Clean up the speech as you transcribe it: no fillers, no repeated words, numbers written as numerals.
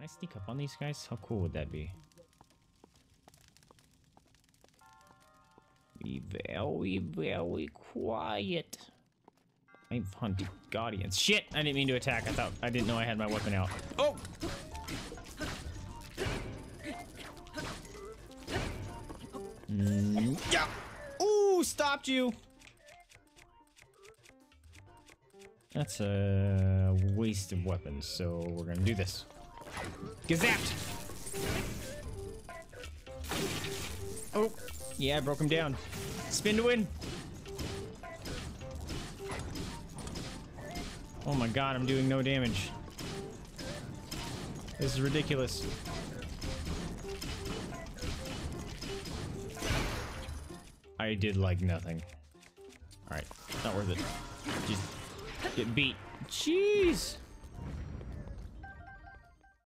I sneak up on these guys? How cool would that be? Be very, very quiet. I'm hunting guardians. Shit! I didn't mean to attack. I didn't know I had my weapon out. Oh! Yeah! Ooh! Stopped you! That's a waste of weapons, so we're gonna do this. Get zapped! Oh! Yeah, I broke him down. Spin to win! Oh my god, I'm doing no damage. This is ridiculous. I did like nothing. Alright, not worth it. Just get beat. Jeez!